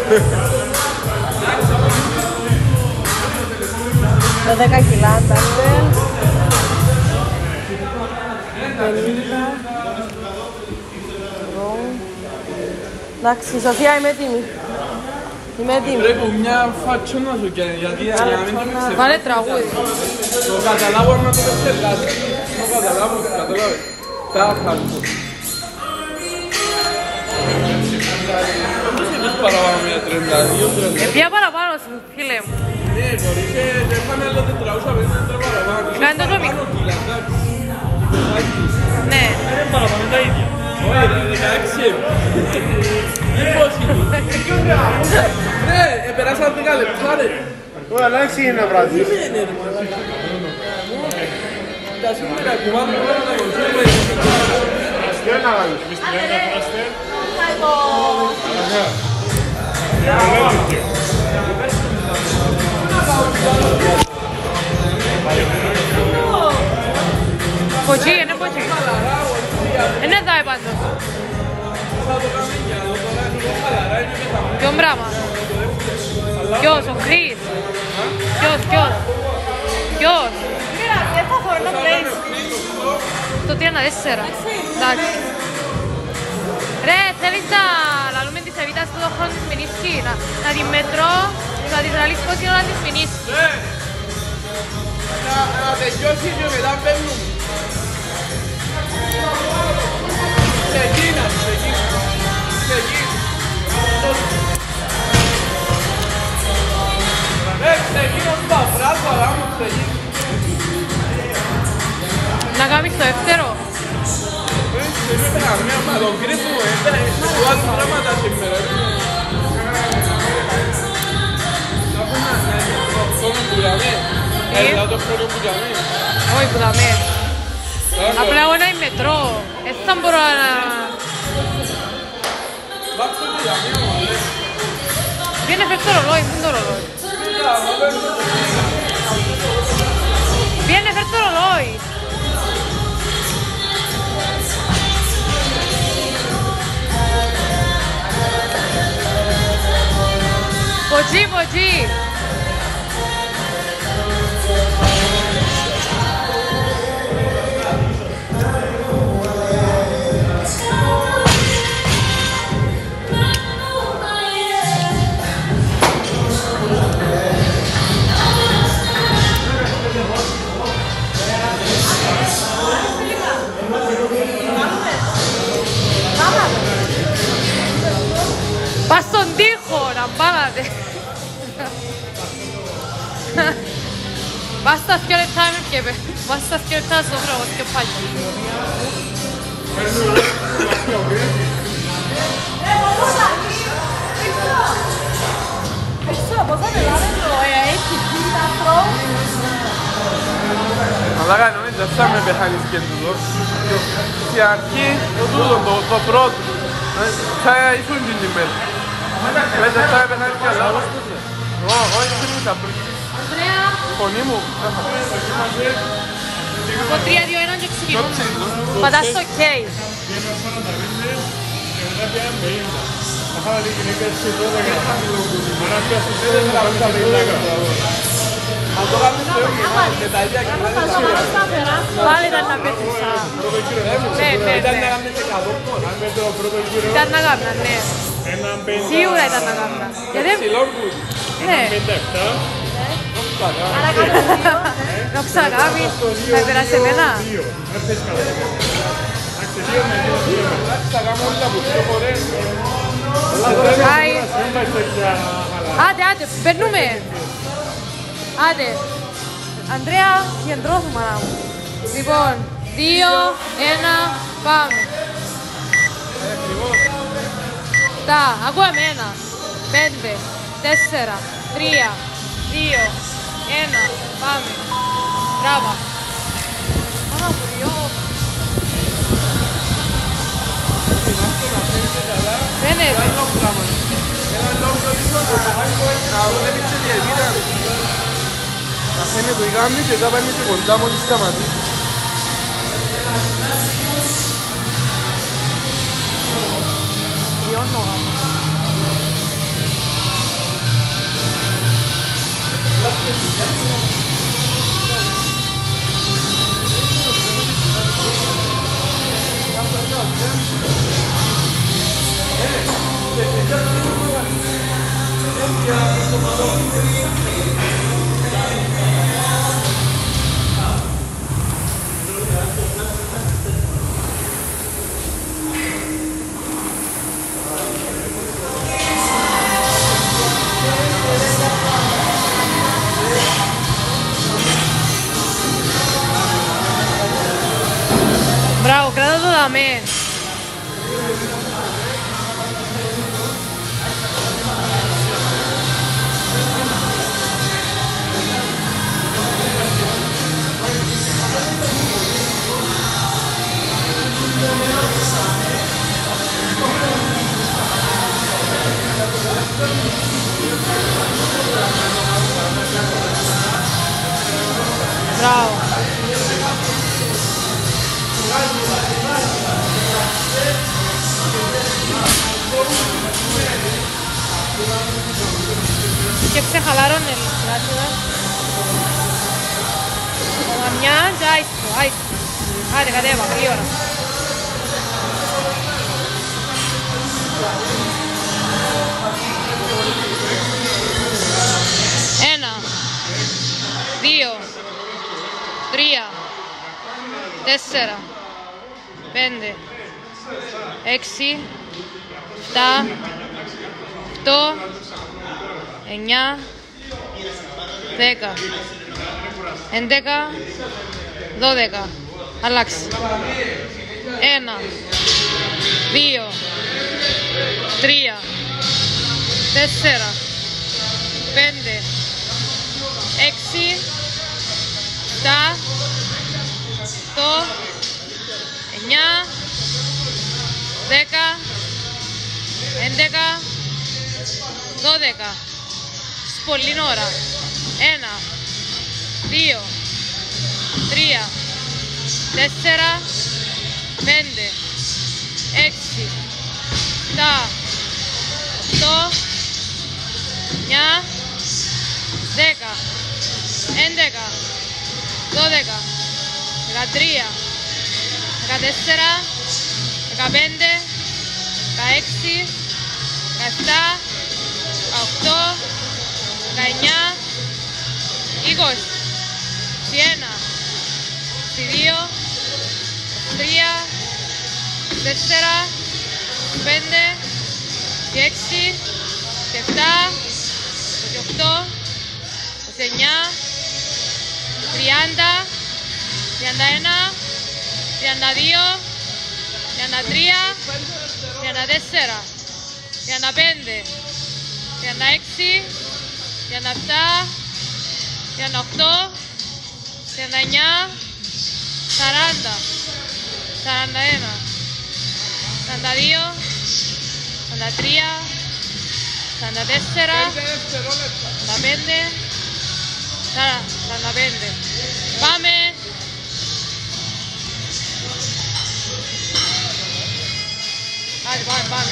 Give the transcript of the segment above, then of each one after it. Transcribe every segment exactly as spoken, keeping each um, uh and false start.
Τα δέκα κιλά, ντάμπελ. πενήντα. Εντάξει, Σοφία, είμαι έτοιμη. Είμαι έτοιμη. Πρέπει μια φάτσο να σου κάνει, γιατί για να μην το ξεφάσεις. Βάλε τραγούδι. Το καταλάβω να το πεθελάσει. Το καταλάβω, το καταλάβω. Τα φάτσο. Πώς είπες παραπάνω μια τριάντα δύο τριάντα. Ε, ποια παραπάνω σου, φίλε μου. Ναι, μπορείς και πάμε άλλο τετραούσα, πες να παραπάνω. Κάνει το μικρό. Ναι. Είναι παραπάνω τα ίδια. Όχι ρε, δεκαέξι. Πώς είναι. Ναι, περάσαν δέκα λεπτά ρε. Ω, αλλά έξι είναι βράδυ. Τι είναι ρε μαλάκα. Τα σήμερα κουβάμε όλα τα κονσέρβα. Τι να κάνεις. Εμείς την έννοια τράστερ. Ποτσί, είναι ποτσί. Είναι δάει πάντως. Ποιον πράγμα. Ποιος, ο Κρίς. Ποιος, ποιος. Ποιος. Δεν θα χωρώ να πλέεις. Το τριάντα τέσσερα. Εντάξει. Ρε, θέλεις να λαλούμε της Εβίτας στο χρόνο της Μινίσκη. Να την μετρώ, να της λαλείς πώς είναι όλα της Μινίσκη. Ναι. Να τελειώσει και μετά μπαίνουν. Ξεκίνα, ξεκίνα. Ξεκίνα. Ρε, ξεκίνα στα βράδια, αλλά μου ξεκίνα. Να κάνεις το δεύτερο. Δεν έπαιρνα μία μα τον κρύβουμε, του άλλου πράγματα σήμερα. Να πούμε το χρόνο που γιαμε, έλα το χρόνο που γιαμε. Όχι που δαμε. Απλά εγώ να μετρώ. Έτσι θα μπορώ να... Βάξε το γιαμε, μωρέ. Viene φεύγει το ρολόι, πού είναι το ρολόι. Viene φεύγει το ρολόι. Ποτσί, ποτσί. Πας στον τοίχο να μπάλατε. Πας στα δυο λεπτά με πιέπε. Πας στα δυο λεπτά στο χρόνο και πάλι. Αλλά κανόνες δεν θα με πεθάνεις και τούτος. Στην αρχή το πρώτο θα ήσουν την ημέρα. Μετά θα με πεθάνεις και άλλα. Όχι, δεν είμαι τα πρώτα. Ανδρέα. Φωνή μου. Από τρία δύο ένα και ξεκινούμε. Πατάς το OK. Αν το κάνεις το ίδιο, με τα ίδια κοινά. Πάλι ήταν να πέτυσα. Ναι, ναι, ναι. Ήταν να κάμνα, ναι. Σίγουρα ήταν να κάμνα. Γιατί... Ναι. Να ξανακάμεις, θα περάσει εμένα. Θα κάνω όλα που πιο φορές. Άντε, άντε, περνούμε. Άντε. Ανδρέα, κεντρώθου μάνα μου. Λοιπόν, δύο, ένα, πάμε. Τα, ακούω εμένα. Πέντε, τέσσερα, τρία, δύο, ένα, πάμε. Μπράβο. Άμα πουριό. Φαίνεται. Αφήνει το γάμι και θα πάνε και κοντά μόλις σταματήσει. Βιώνω γάμο. Μπράβο, κράτα το δαμέ. Μπράβο. Σκέψε χαλαρώνε λίγο, σιγά. Μια και άιστο, άιστο. Άντε, κατέβα, γρήγορα. Ένα, δύο, τρία, τέσσερα, πέντε, έξι, επτά, οκτώ, εννιά, δέκα, έντεκα, δώδεκα. Αλλάξει. Ένα, δύο, τρία, τέσσερα, πέντε, έξι, επτά, οκτώ, εννιά, δέκα, έντεκα, δώδεκα. Πολύ ώρα. Ένα, δύο, τρία, τέσσερα, πέντε, έξι, επτά, οκτώ, εννιά, δέκα, έντεκα, δώδεκα, δεκατρία, δεκατέσσερα, δεκαπέντε, δεκαέξι, δεκαεπτά, δεκαοκτώ, δεκαεννιά, είκοσι, είκοσι ένα, είκοσι δύο, είκοσι τρία, είκοσι τέσσερα, είκοσι πέντε, είκοσι έξι, είκοσι επτά, είκοσι οκτώ, είκοσι εννιά, τριάντα, τριάντα ένα, τριάντα δύο, τριάντα τρία, τριάντα τέσσερα, τριάντα πέντε, τριάντα έξι, τριάντα επτά, τριάντα οκτώ, τριάντα εννιά, σαράντα, σαράντα ένα, σαράντα δύο, σαράντα τρία, σαράντα τέσσερα, σαράντα πέντε, σαράντα πέντε. Πάμε! Άντε, πάμε, πάμε.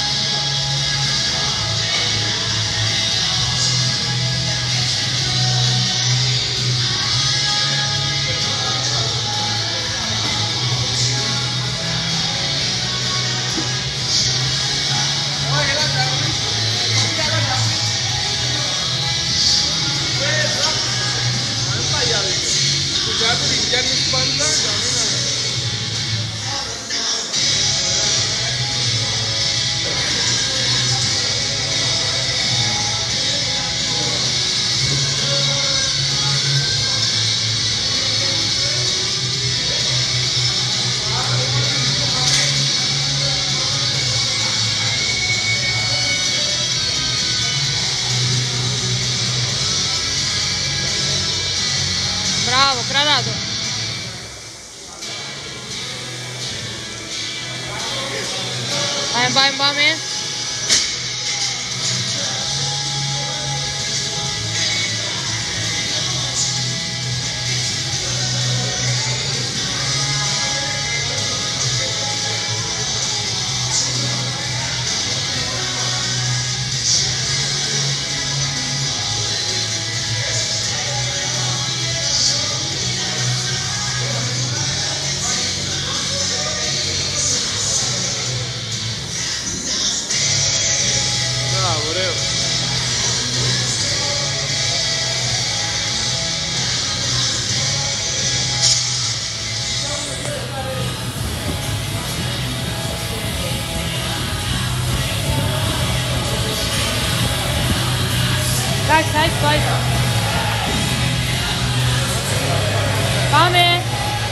Μπράβο, κρατά το. Πάμε, πάμε, πάμε. Εντάξει, άιστο, άιστο. Πάμε.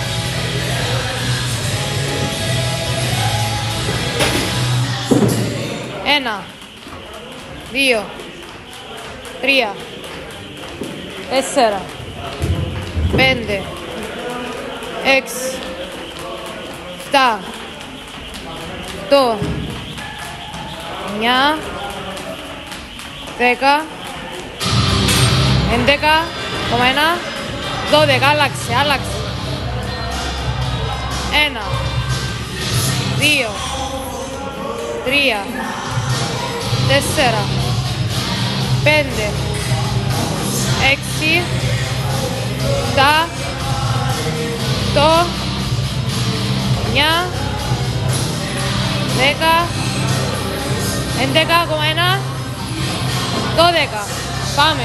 Ένα, δύο, τρία, τέσσερα, πέντε, έξι, εφτά, οκτώ, εννιά, δέκα, έντεκα, ένα, δώδεκα, άλλαξε, άλλαξε. Ένα, δύο, τρία, τέσσερα, πέντε, έξι, εφτά, οκτώ, εννιά, δέκα, έντεκα, ένα, δώδεκα. Πάμε.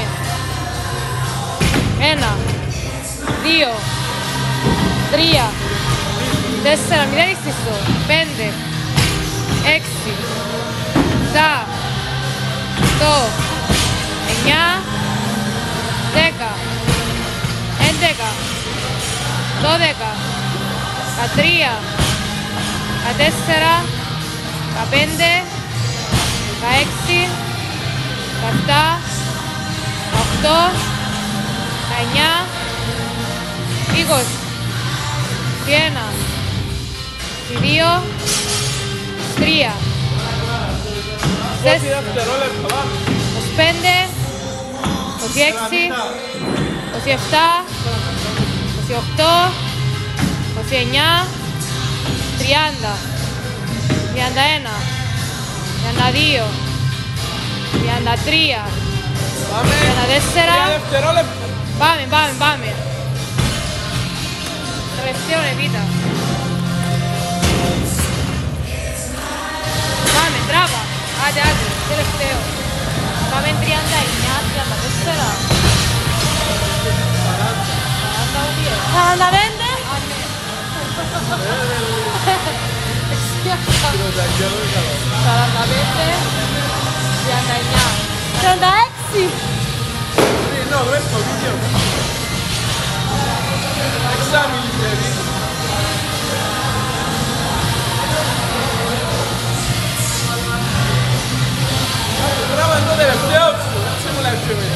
Ένα, δύο, τρία, τέσσερα, μηδέν ίστιστο, πέντε, έξι, εφτά, οκτώ, εννιά, δέκα, έντεκα, δώδεκα, δεκατρία, δεκατέσσερα, δεκαπέντε, δεκαέξι, δεκαεπτά, δεκαοκτώ, δεκαεννιά, είκοσι, είκοσι ένα, είκοσι δύο, είκοσι τρία, είκοσι πέντε, είκοσι έξι, είκοσι επτά, είκοσι οκτώ, είκοσι εννιά, τριάντα, τριάντα ένα, τριάντα δύο, τριάντα τρία, τριάντα τέσσερα. Πάμε, πάμε, πάμε. Τελευταίο επίτα. Πάμε, τράβα. Άντε, άντε, τελευταίο. Πάμε τριάντα εννιά, τριάντα τέσσερα. σαράντα πέντε. σαράντα πέντε, τριάντα εννιά, τριάντα έξι. No, questo video. Examini seri. Bravo, non deve essere opzio, facciamo la scemenza.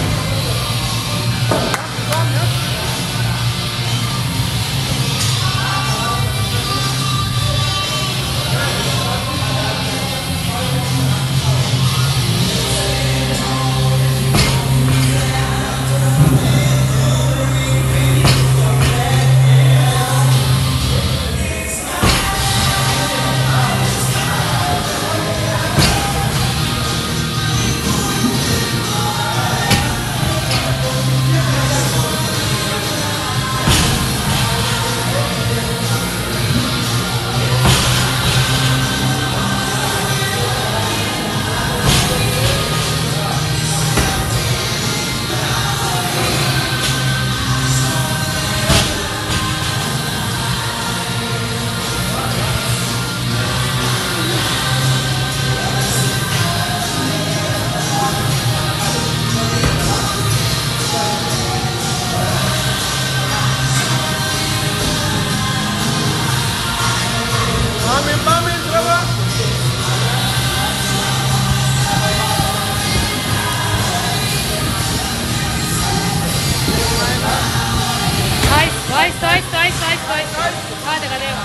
Άιστο, άιστο, άιστο, άιστο, άιστο. Άντε, κατέβα.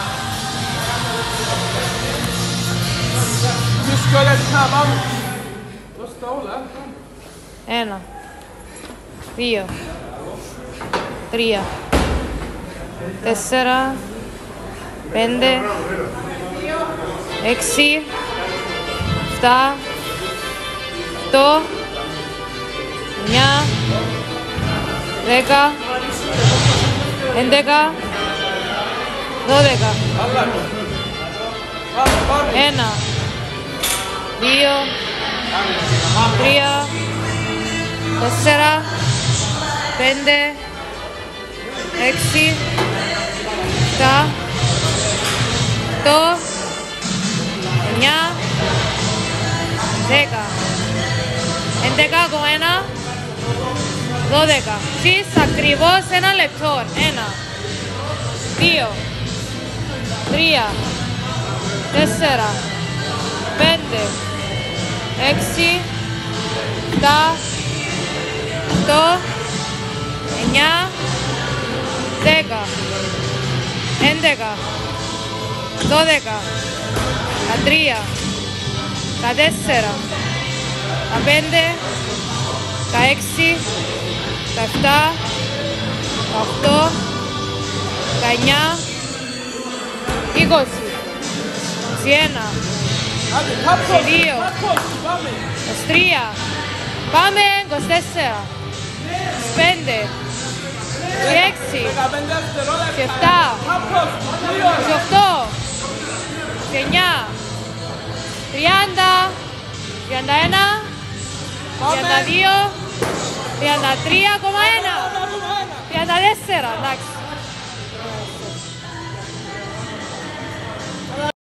Δύσκολα να πάμε. Δώσ' τα όλα. Ένα, δύο, τρία, τέσσερα, πέντε, έξι, εφτά, οκτώ, εννιά, δέκα, έντεκα, δώδεκα. Ένα, δύο, τρία, τέσσερα, πέντε, έξι, εφτά, οκτώ, εννιά, δέκα, έντεκα, ένα, δώδεκα. Σεις ακριβώς ένα λεπτό. Ένα, δύο, τρία, τέσσερα, πέντε, έξι, επτά, οκτώ, εννιά, δέκα, έντεκα, δώδεκα, δεκατρία, δεκατέσσερα, δεκαπέντε, δεκαέξι, δεκαεπτά, δεκαοκτώ, δεκαεννιά, είκοσι, είκοσι ένα, είκοσι δύο, είκοσι τρία, πάμε, είκοσι τέσσερα, είκοσι πέντε, είκοσι έξι, είκοσι επτά, είκοσι οκτώ, είκοσι εννιά, τριάντα, τριάντα ένα, τριάντα δύο, τριάντα τρία κόμμα ένα, τριάντα τέσσερα, εντάξει.